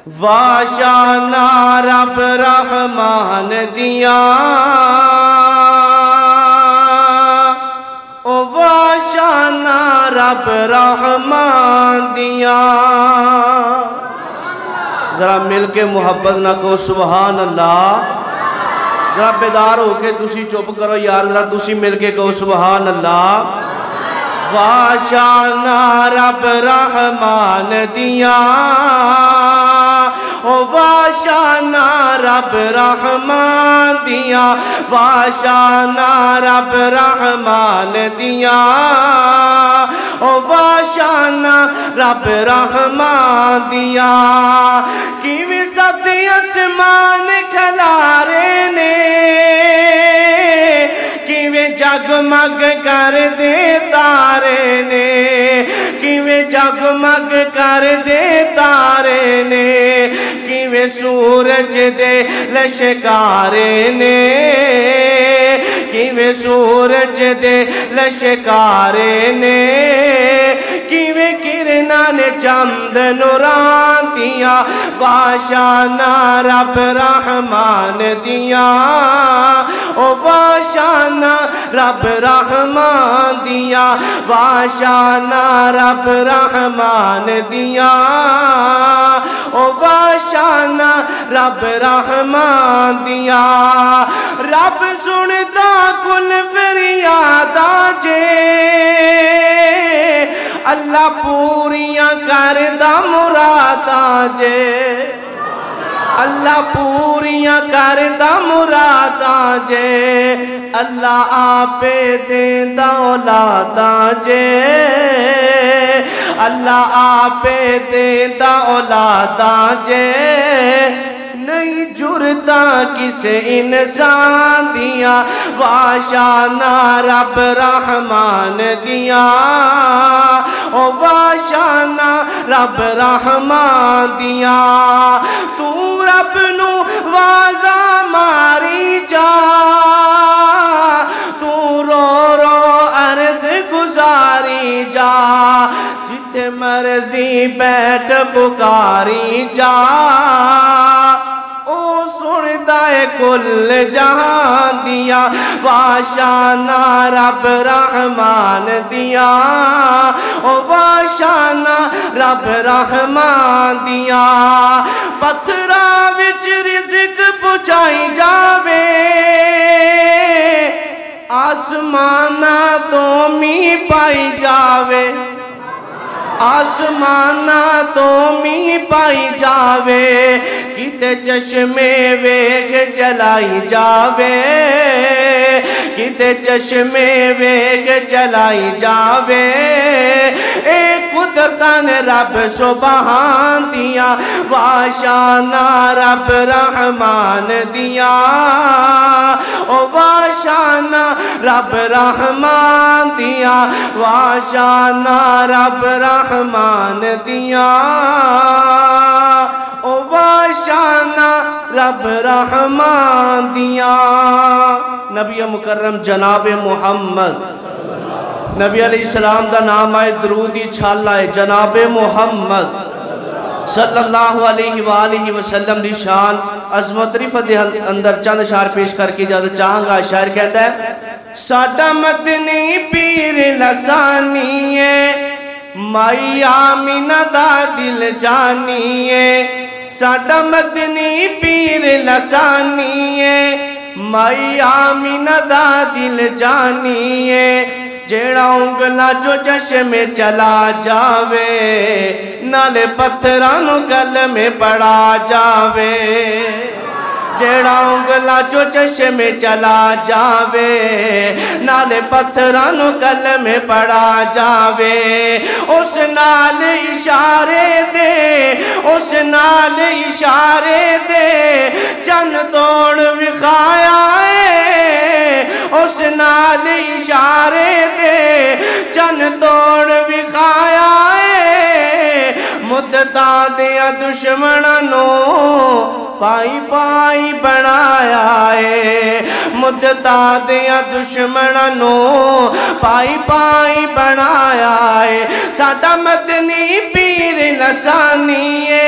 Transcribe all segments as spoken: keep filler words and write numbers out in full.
واشانا رب رحمان دیا او واشانا رب رحمان دیا ذرا مل کے محبت نہ کو سبحان اللہ ذرا بیدار ہو کے تسی چپ کرو یار ذرا تسی مل کے کہو سبحان اللہ واشانا رب رحمان دیا او واشانا رب رحمان دیا واشانا رب رحمان دیا او واشانا رب رحمان دیا کیویں ست اسمان کھلارے نے کیویں جگمگ کر دے تارے نے کیویں جگمگ کر دے تارے نے کیویں سورج دے لشکارے نے کیویں سورج دے لشکارے نے کیویں کرنا نے چند نوران دیا واشانا رب رحمان دیا او واشانا رب رحمان دیا واشانا رب رحمان دیا او واشانا رب رحمان دیا رب سنتا کل فریاداں جے اللہ پوریاں کردہ مراداں جے اللہ پوریاں کردہ مراداں جے اللہ آپے دیندہ اولاداں جے اللہ آپے دیندہ اولاداں جے نہیں جرتا کسے انسان دیا واشانا رب رحمان دیا او واشانا رب رحمان دیا تو رب نو وازا ماری جا تو رو رو عرض گزاری جا جتے مرضی بیٹھ پکاری جا او سنتا ہے کل جہان دیا واشانا رب رحمان دیا او واشانا رب رحمان دیا پتھرا وچ رزق پہنچائی جاوے آسمانہ تو می پائی جاوے آسمانہ تو می پائی جاوے کتے چشمے ویگ چلائی جاوے کتے چشمے ویگ چلائی جاوے اے قدرتاں رب سبحان دیا واشانا رب رحمان دیا او واشانا رب رحمان دیا واشانا رب رحمان دیا او واشانا رب رحمان دیا نبی مکرم جناب محمد نبی علیہ السلام دا نام آئے درودی چھالا ہے جناب محمد صلی اللہ علیہ وآلہ وسلم دی شان عظمت رفت اندر چند اشعار پیش کر کے اجازت چاہاں گا شاعر کہتا ہے ساڈا مدنی پیر لسانی ہے مائی آمینہ دا دل جانی ہے ساڈا مدنی پیر لسانی ہے مائی آمینہ دا دل جانی ہے جیڑا انگلا جو چشم میں چلا جاوے نالے پتھرانو گل میں پڑا جاوے جیڑا انگلا جو چشم میں چلا جاوے نالے پتھرانو گل میں پڑا جاوے اس نال اشارے دے اس نال اشارے دے چن توڑ وکھایا ہے اس نال اشارے دے چن توڑ وکھایا ہے مدتا دیا دشمنوں پائی پائی بنایا ہے مدتا دیا دشمنوں پائی پائی بنایا ہے ساڈا مدنی پیر لسانی ہے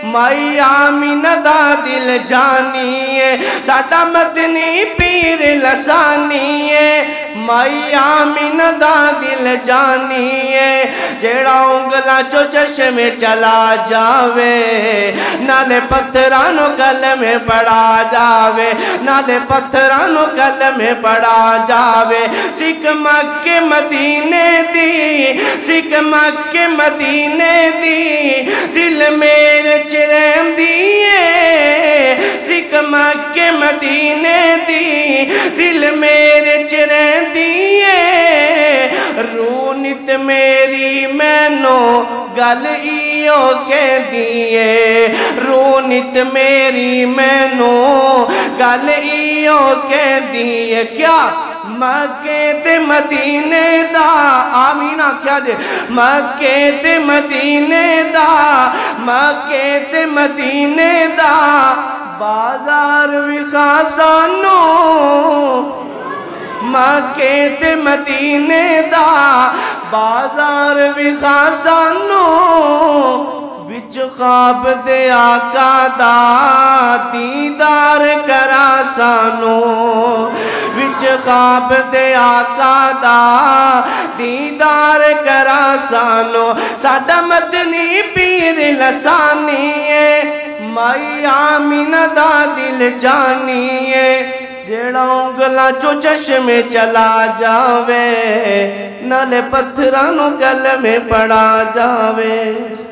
مائی آمینہ دا دل جانی ہے ساڈا مدنی پیر لسانی ہے مائی آمینہ دا دل جانی ہے جیڑا انگلا چو چشم چلا جاوے نالے پتھرانو گل میں پڑا جاوے نالے پتھرانو گل میں پڑا جاوے سکھ مکے مدینے دی سکھ مکے مدینے دی دل میرے چرم دیئے سکھ مکے مدینے دی دل میرے چرم دیئے رونت میری مینو گل ایو کہ دیئے رونت میری مینو گل ایو کہ دیئے کیا مکے تے مدینے دا آمینہ کیا دے مکے تے مدینے دا مکے تے مدینے دا بازار وکھا سانو مکے تے مدینے دا بازار وکھا سانو وچ خواب دے آقا دا دیدار کرا سانو وچ خواب دے آقا دا دیدار کرا سانو ساڈا مدنی پیر لسانی ہے مائی آمینہ دا دل جانی ہے جیڑا انگلا چو چشم چلا جاوے نالے پتھرانو گل میں پڑا جاوے